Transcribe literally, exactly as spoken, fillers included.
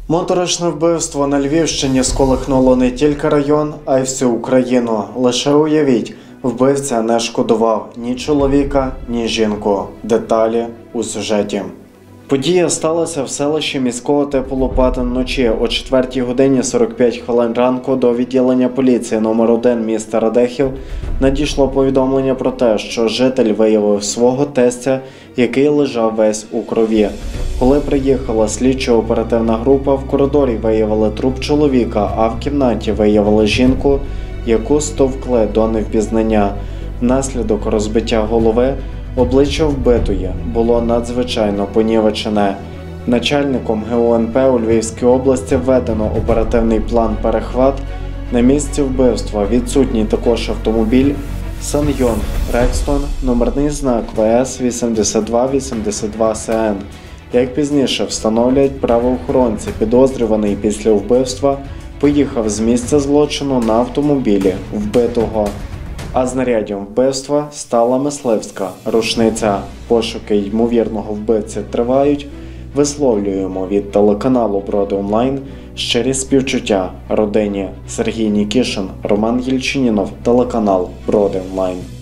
Моторошне вбивство на Львівщині сколихнуло не тільки район, а й всю Україну. Лише уявіть, вбивця не шкодував ні чоловіка, ні жінку. Деталі у сюжеті. Подія сталася в селищі міського типу Лопатин вночі о четвертій годині сорок п'ять хвилин ранку до відділення поліції номер один міста Радехів надійшло повідомлення про те, що житель виявив свого тестя, який лежав весь у крові. Коли приїхала слідчо-оперативна група, в коридорі виявили труп чоловіка, а в кімнаті виявили жінку, яку стовкли до невпізнання. Внаслідок розбиття голови обличчя вбитої було надзвичайно понівечене. Начальником ге о ен пе у Львівській області введено оперативний план «Перехват». На місці вбивства відсутній також автомобіль Сан-Йонг Рекстон, номерний знак ве ес вісімдесят два вісімдесят два ес ен. Як пізніше встановлять правоохоронці, підозрюваний після вбивства поїхав з місця злочину на автомобілі вбитого. А знаряддям вбивства стала мисливська рушниця. Пошуки ймовірного вбивці тривають. Висловлюємо від телеканалу Броди Онлайн щирі співчуття родині. Сергій Нікішин, Роман Єльчинінов, телеканал Броди Онлайн.